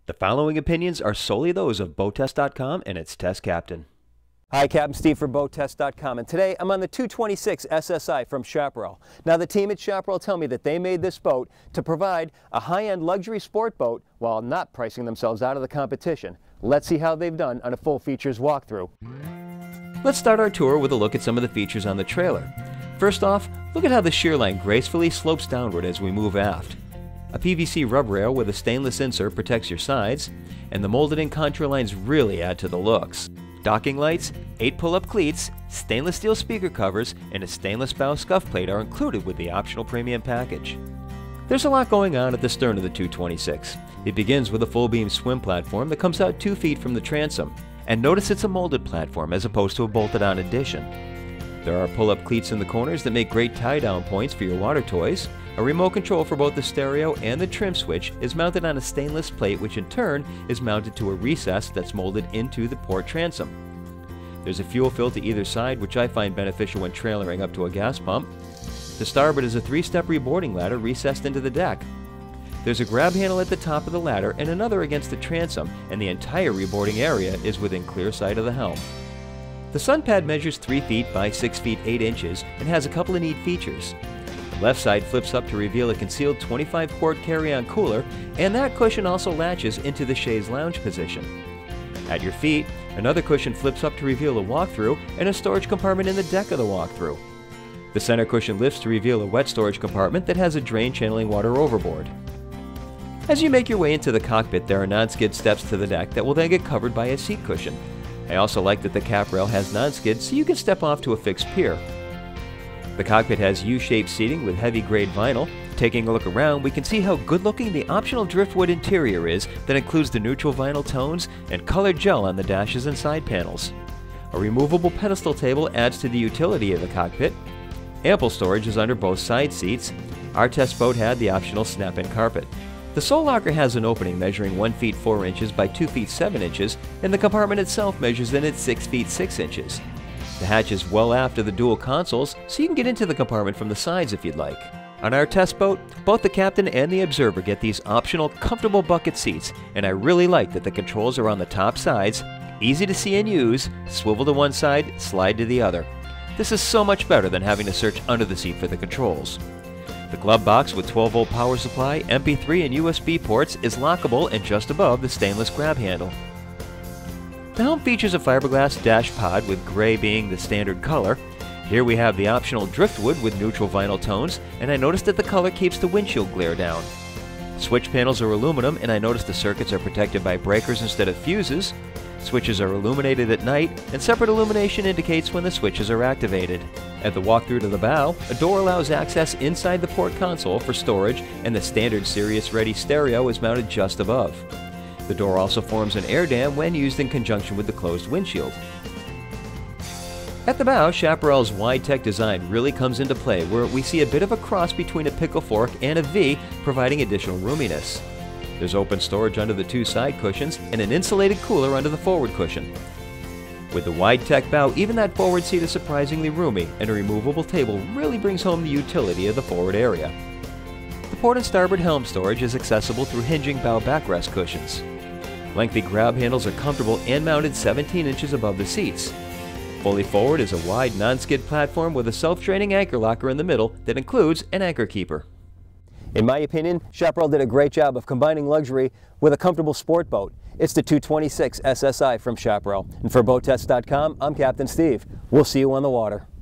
The following opinions are solely those of BoatTest.com and its test captain. Hi, Captain Steve for BoatTest.com, and today I'm on the 226 SSI from Chaparral. Now, the team at Chaparral tell me that they made this boat to provide a high-end luxury sport boat while not pricing themselves out of the competition. Let's see how they've done on a full features walkthrough. Let's start our tour with a look at some of the features on the trailer. First off, look at how the shear line gracefully slopes downward as we move aft. A PVC rub rail with a stainless insert protects your sides, and the molded-in contour lines really add to the looks. Docking lights, 8 pull-up cleats, stainless steel speaker covers, and a stainless bow scuff plate are included with the optional premium package. There's a lot going on at the stern of the 226. It begins with a full-beam swim platform that comes out 2 feet from the transom. And notice it's a molded platform as opposed to a bolted-on addition. There are pull-up cleats in the corners that make great tie-down points for your water toys. A remote control for both the stereo and the trim switch is mounted on a stainless plate, which in turn is mounted to a recess that's molded into the port transom. There's a fuel fill to either side, which I find beneficial when trailering up to a gas pump. The starboard is a 3-step reboarding ladder recessed into the deck. There's a grab handle at the top of the ladder and another against the transom, and the entire reboarding area is within clear sight of the helm. The sun pad measures 3 feet by 6 feet 8 inches and has a couple of neat features. The left side flips up to reveal a concealed 25-quart carry-on cooler, and that cushion also latches into the chaise lounge position. At your feet, another cushion flips up to reveal a walk-through and a storage compartment in the deck of the walk-through. The center cushion lifts to reveal a wet storage compartment that has a drain channeling water overboard. As you make your way into the cockpit, there are non-skid steps to the deck that will then get covered by a seat cushion. I also like that the cap rail has non-skid so you can step off to a fixed pier. The cockpit has U-shaped seating with heavy grade vinyl. Taking a look around, we can see how good-looking the optional driftwood interior is that includes the neutral vinyl tones and colored gel on the dashes and side panels. A removable pedestal table adds to the utility of the cockpit. Ample storage is under both side seats. Our test boat had the optional snap-in carpet. The sole locker has an opening measuring 1 feet 4 inches by 2 feet 7 inches, and the compartment itself measures in at 6 feet 6 inches. The hatch is well aft of the dual consoles, so you can get into the compartment from the sides if you'd like. On our test boat, both the captain and the observer get these optional comfortable bucket seats, and I really like that the controls are on the top sides, easy to see and use, swivel to one side, slide to the other. This is so much better than having to search under the seat for the controls. The glove box with 12-volt power supply, MP3 and USB ports is lockable and just above the stainless grab handle. The helm features a fiberglass dash pod with gray being the standard color. Here we have the optional driftwood with neutral vinyl tones, and I noticed that the color keeps the windshield glare down. Switch panels are aluminum, and I noticed the circuits are protected by breakers instead of fuses. Switches are illuminated at night, and separate illumination indicates when the switches are activated. At the walkthrough to the bow, a door allows access inside the port console for storage, and the standard Sirius Ready stereo is mounted just above. The door also forms an air dam when used in conjunction with the closed windshield. At the bow, Chaparral's wide-tech design really comes into play, where we see a bit of a cross between a pickle fork and a V, providing additional roominess. There's open storage under the 2 side cushions and an insulated cooler under the forward cushion. With the wide-tech bow, even that forward seat is surprisingly roomy, and a removable table really brings home the utility of the forward area. The port and starboard helm storage is accessible through hinging bow backrest cushions. Lengthy grab handles are comfortable and mounted 17 inches above the seats. Fully forward is a wide non-skid platform with a self-draining anchor locker in the middle that includes an anchor keeper. In my opinion, Chaparral did a great job of combining luxury with a comfortable sport boat. It's the 226 SSI from Chaparral. And for BoatTest.com, I'm Captain Steve. We'll see you on the water.